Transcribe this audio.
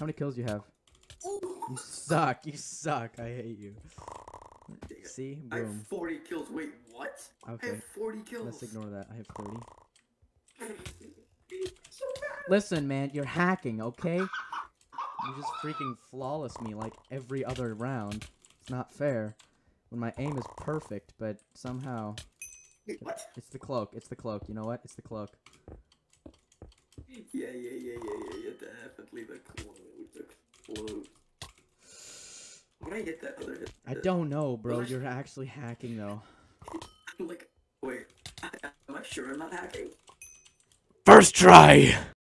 How many kills you have? You suck. You suck. I hate you. See? Boom. I have 40 kills. Wait, what? Okay. I have 40 kills. Let's ignore that. I have 30. Listen, man, you're hacking, okay? You just freaking flawless me like every other round. It's not fair. When my aim is perfect, but somehow... Wait, what? It's the cloak. It's the cloak. You know what? It's the cloak. Yeah, definitely the cloak. The cloak. How did I get that other hit? I don't know, bro. You're actually hacking, though. I'm like, wait, am I sure I'm not hacking? First try!